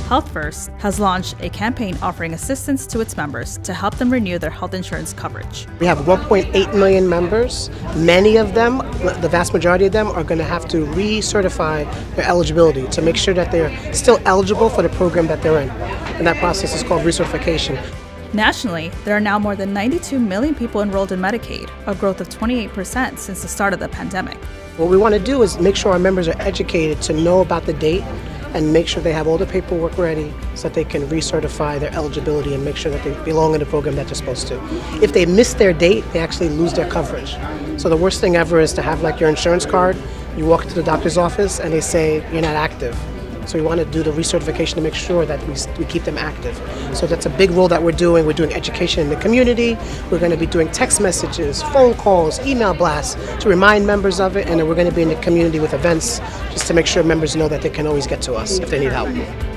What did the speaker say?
Healthfirst has launched a campaign offering assistance to its members to help them renew their health insurance coverage. We have 1.8 million members. Many of them, the vast majority of them, are going to have to recertify their eligibility to make sure that they're still eligible for the program that they're in. And that process is called recertification. Nationally, there are now more than 92 million people enrolled in Medicaid, a growth of 28% since the start of the pandemic. What we want to do is make sure our members are educated to know about the date and make sure they have all the paperwork ready so that they can recertify their eligibility and make sure that they belong in the program that they're supposed to. If they miss their date, they actually lose their coverage. So the worst thing ever is to have like your insurance card, you walk to the doctor's office and they say you're not active. So we want to do the recertification to make sure that we keep them active. So that's a big role that we're doing. We're doing education in the community. We're going to be doing text messages, phone calls, email blasts to remind members of it. And then we're going to be in the community with events just to make sure members know that they can always get to us if they need help.